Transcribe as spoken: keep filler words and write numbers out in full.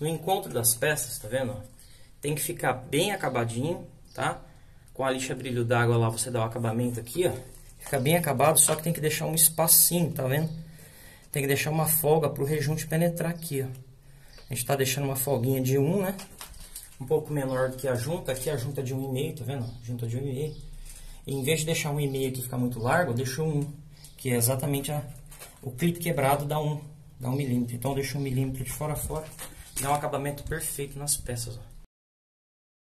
no encontro das peças, tá vendo? Tem que ficar bem acabadinho, tá? Com a lixa brilho d'água lá, você dá o acabamento aqui, ó. Fica bem acabado, só que tem que deixar um espacinho, tá vendo? Tem que deixar uma folga pro rejunte penetrar aqui, ó. A gente tá deixando uma folguinha de um, né? Um pouco menor do que a junta. Aqui a junta de um e meio, tá vendo? Junta de um e meio. E em vez de deixar um e meio aqui ficar muito largo, eu deixo um, que é exatamente a, o clipe quebrado dá um, dá um milímetro. Então eu deixo um milímetro de fora a fora. Dá um acabamento perfeito nas peças, ó.